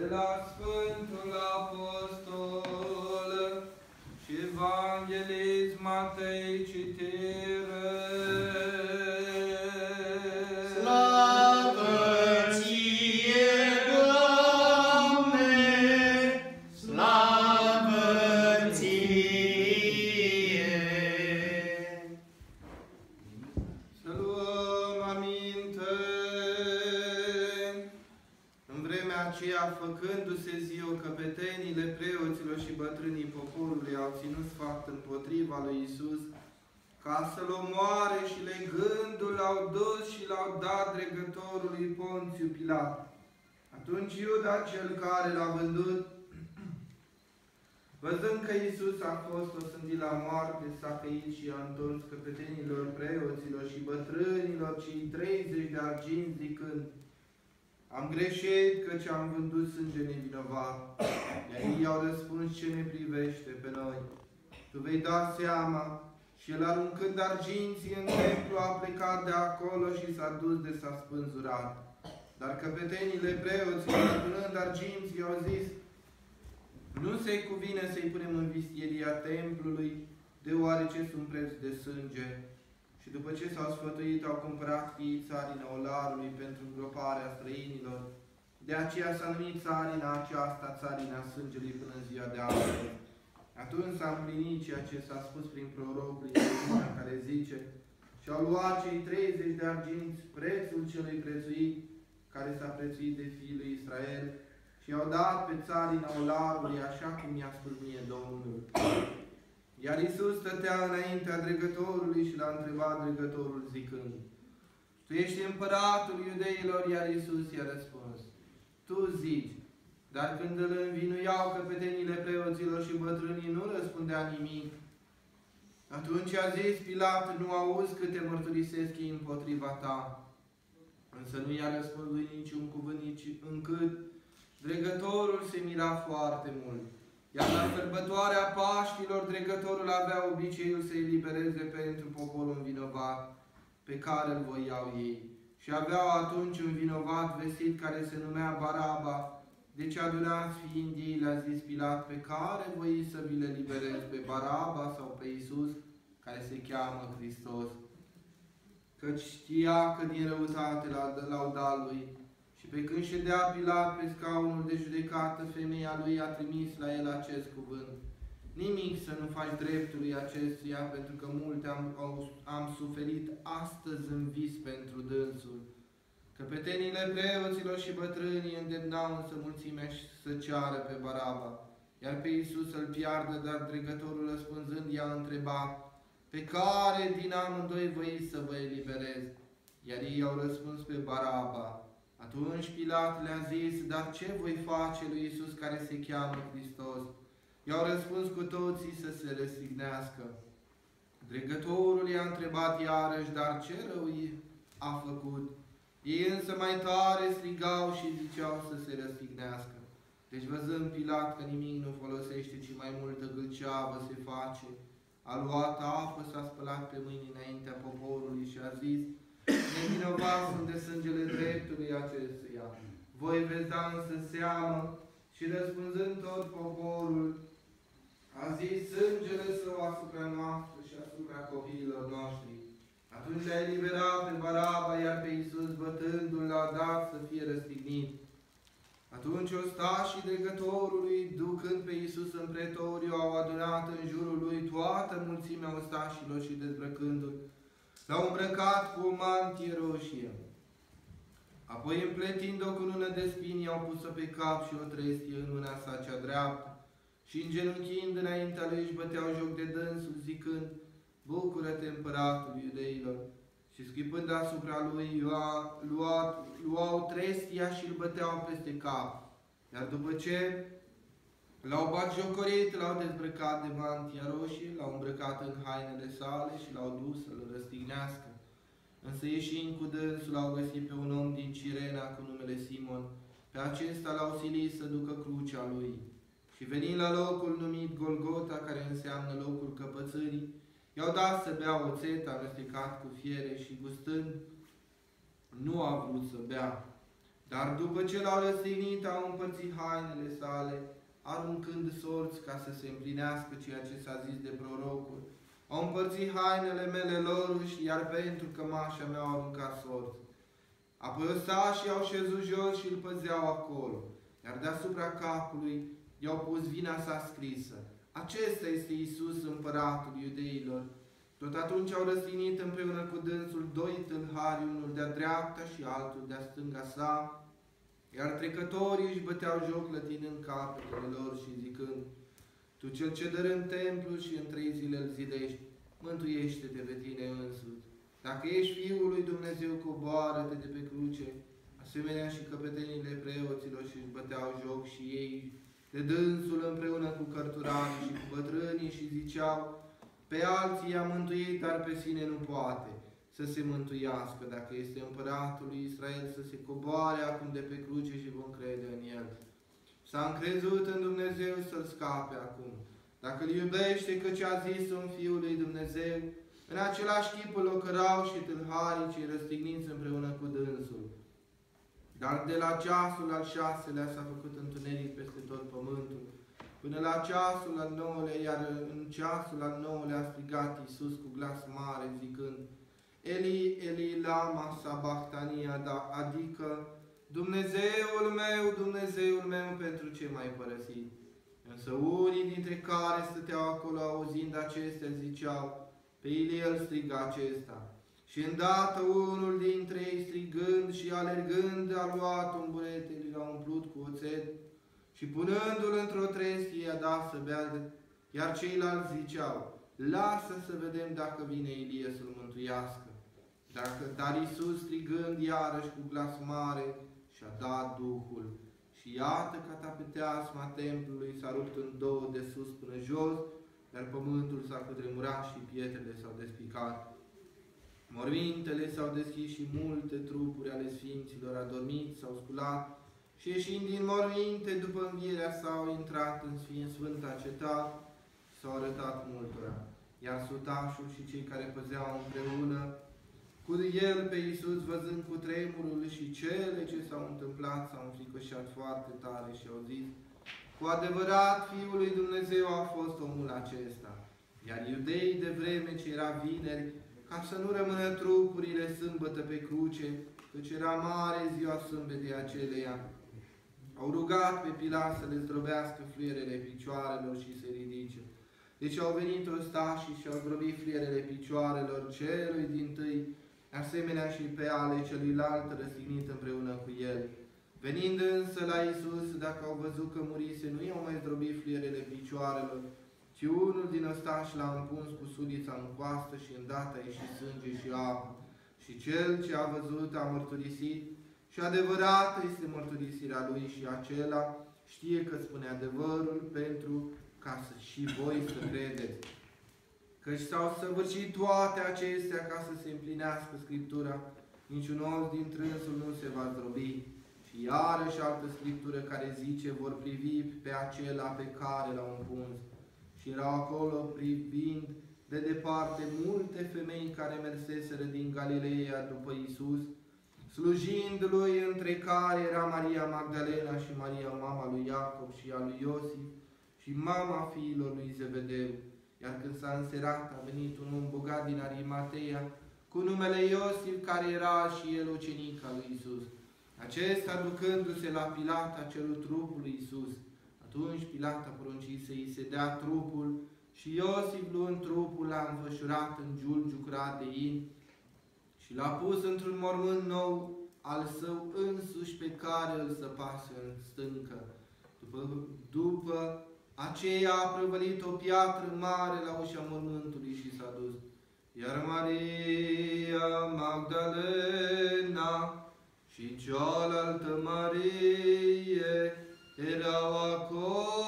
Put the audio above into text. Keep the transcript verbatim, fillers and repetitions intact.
de la Sfântul Apostol și Evanghelist Matei citire. Slavă ție, Doamne, slavă ție! Să luăm aminte. În vremea aceea, făcându-se ziua, căpetenile preoților și bătrânii poporului au ținut sfat împotriva lui Iisus, ca să-L omoare, și legându-L l-au dus și l-au dat dregătorului Ponțiu Pilat. Atunci Iuda, cel care l-a vândut, văzând că Iisus a fost osândit la moarte, s-a căit și a întors căpetenilor preoților și bătrânilor cei treizeci de arginți, zicând: am greșit, căci am vândut sânge nevinovat. Iar ei au răspuns: ce ne privește pe noi? Tu vei da seama. Și el, aruncând arginții în templu, a plecat de acolo și s-a dus de s-a spânzurat. Dar căpetenile preoților, adunând arginții, au zis: nu se cuvine să-i punem în vistieria templului, deoarece sunt preț de sânge. Și după ce s-au sfătuit, au cumpărat fiii țarina olarului pentru îngroparea străinilor. De aceea s-a numit țarina aceasta țarina sângelui până în ziua de astăzi. Atunci s-a împlinit ceea ce s-a spus prin prorocul Ieремia, care zice: și-au luat cei treizeci de arginți prețul celui prețuit, care s-a prețuit de fiul lui Israel, și i-au dat pe țarina olarului, așa cum i-a spus mie Domnul. Iar Iisus stătea înaintea dregătorului și l-a întrebat dregătorul zicând: tu ești împăratul iudeilor? Iar Iisus i-a răspuns: tu zici. Dar când îl învinuiau căpetenile preoților și bătrânii, nu răspundea nimic. Atunci a zis Pilat: nu auzi câte mărturisesc ei împotriva ta? Însă nu i-a răspuns lui niciun cuvânt, nici încât dregătorul se mira foarte mult. Iar la sărbătoarea Paștilor, dregătorul avea obiceiul să elibereze pentru poporul învinovat, pe care îl voiau ei. Și aveau atunci un vinovat vestit care se numea Baraba. Deci, adunați fiind ei, le-a zis Pilat: pe care voi să vi le liberez, pe Baraba sau pe Iisus, care se cheamă Hristos? Căci știa că din răutate l-au dat lui. Și pe când ședea Pilat pe scaunul de judecată, femeia lui a trimis la el acest cuvânt: nimic să nu faci dreptului acestuia, pentru că multe am, am suferit astăzi în vis pentru dânsul. Căpetenile preoților și bătrânii îndemnau însă mulțimea să ceară pe Baraba, iar pe Iisus să-l piardă, dar dregătorul răspunzând i-a întrebat: pe care din amândoi voiți să vă eliberez? Iar ei au răspuns: pe Baraba. Atunci Pilat le-a zis: dar ce voi face lui Iisus, care se cheamă Hristos? I-au răspuns cu toții să se răstignească. Dregătorul i-a întrebat iarăși: dar ce rău a făcut? Ei însă mai tare strigau și ziceau să se răstignească. Deci, văzând Pilat că nimic nu folosește, ci mai multă gâlceavă se face, a luat apă, s-a spălat pe mâini înaintea poporului și a zis: nevinovați sunt de sângele dreptului acestuia. Voi veți da însă seamă. Și răspunzând tot poporul, a zis: sângele său asupra noastră și asupra copiilor noștri. Atunci le-a eliberat pe Baraba, iar pe Iisus, bătându-l, l-a dat să fie răstignit. Atunci ostașii dregătorului, ducând pe Iisus în pretoriu, au adunat în jurul lui toată mulțimea ostașilor și, dezbrăcându-l, l-au îmbrăcat cu o mantie roșie. Apoi, împletind o cunună de spini, au pus-o pe cap și o trestie în mâna sa cea dreaptă și, îngenunchind înaintea lui, își băteau joc de dânsul, zicând: bucură-te, împăratul iudeilor! Și scuipând asupra lui, lua, lua, luau trestia și îl băteau peste cap. Iar după ce l-au batjocorit, l-au dezbrăcat de mantia roșie, l-au îmbrăcat în hainele sale și l-au dus să-l răstignească. Însă, ieșind cu dânsul, l-au găsit pe un om din Cirena cu numele Simon. Pe acesta l-au silit să ducă crucea lui. Și venind la locul numit Golgota, care înseamnă locul căpățârii, i-au dat să bea oțet amestecat cu fiere și, gustând, nu a vrut să bea. Dar după ce l-au răstignit, au împărțit hainele sale, aruncând sorți ca să se împlinească ceea ce s-a zis de prorocul. Au împărțit hainele mele lor și iar pentru cămașa mea au aruncat sorți. Apoi ostașii au șezut jos și îl păzeau acolo, iar deasupra capului i-au pus vina sa scrisă. Acesta este Iisus, împăratul iudeilor. Tot atunci au răstignit împreună cu dânsul doi tâlhari, unul de-a dreapta și altul de-a stânga sa, iar trecătorii își băteau joc lătinând capetele lor și zicând: Tu cel ce dărâm templul și în trei zile îl zidești, mântuiește-te pe tine însuți. Dacă ești Fiul lui Dumnezeu, coboară-te de pe cruce. Asemenea și căpetenile preoților și își băteau joc și ei de dânsul împreună cu cărturarii și cu bătrânii și ziceau: Pe alții i-a mântuit, dar pe sine nu poate să se mântuiască. Dacă este împăratul lui Israel, să se coboare acum de pe cruce și vom crede în el. S-a încrezut în Dumnezeu să-l scape acum. Dacă îl iubește, căci a zis un Fiul lui Dumnezeu, în același chip îl ocărau și tâlharii cei răstigniți împreună cu dânsul. Dar de la ceasul al șaselea s-a făcut întuneric peste tot pământul, până la ceasul al nouălea, iar în ceasul al nouălea a strigat Iisus cu glas mare, zicând: Eli, Eli, lama sabachthani, adică: Dumnezeul meu, Dumnezeul meu, pentru ce m-ai părăsit? Însă unii dintre care stăteau acolo, auzind acestea, ziceau: Pe Ilie îl striga acesta. Și îndată unul dintre ei, strigând și alergând, a luat un burete, l-a umplut cu oțet și punându-l într-o trestie i-a dat să bea, iar ceilalți ziceau: Lasă să vedem dacă vine Ilie să-l mântuiască. Dacă, dar Iisus, strigând iarăși cu glas mare, și-a dat Duhul. Și iată că tapeteasma templului s-a rupt în două de sus până jos, iar pământul s-a cutremurat și pietrele s-au despicat. Mormintele s-au deschis și multe trupuri ale sfinților adormiți s-au sculat și ieșind din morminte după învierea sa au intrat în sfânta cetate și s-au arătat multora. Iar sutașul și cei care păzeau împreună cu el pe Iisus, văzând cu tremurul și cele ce s-au întâmplat, s-au înfricoșat foarte tare și au zis: Cu adevărat, Fiul lui Dumnezeu a fost omul acesta. Iar iudeii, de vreme ce era vineri, ca să nu rămână trupurile sâmbătă pe cruce, căci era mare ziua sâmbetei aceleia, au rugat pe Pilat să le zdrobească fluierele picioarelor și să ridice. Deci au venit ostașii și au zdrobit fluierele picioarelor celui dintâi, asemenea și pe ale celuilalt răstignit împreună cu el. Venind însă la Iisus, dacă au văzut că murise, nu i-au mai zdrobit fluierele picioarelor, ci unul din ostași l-a împuns cu sulița în coastă și îndată a ieșit sânge și apă. Și cel ce a văzut a mărturisit și adevărată este mărturisirea lui și acela știe că spune adevărul pentru ca să și voi să credeți. Căci s-au săvârșit toate acestea ca să se împlinească Scriptura, niciun os din trânsul nu se va zdrobi. Și iarăși altă Scriptură care zice: vor privi pe acela pe care l-au împuns. Și erau acolo privind de departe multe femei care merseseră din Galileea după Iisus, slujind lui, între care era Maria Magdalena și Maria, mama lui Iacob și a lui Iosif, și mama fiilor lui Zebedeu. Iar când s-a înserat, a venit un om bogat din Arimatea, cu numele Iosif, care era și el ucenic al lui Iisus. Acesta, ducându-se la Pilat, a cerut trupul lui Iisus. Atunci Pilat a poruncit să îi se dea trupul și Iosif, luând trupul, l-a înfășurat în giulgiu curat de in și l-a pus într-un mormânt nou al său însuși, pe care îl săpase în stâncă. După, după aceea a prăvălit o piatră mare la ușa mormântului și s-a dus. Iar Maria Magdalena și cealaltă Marie erau acolo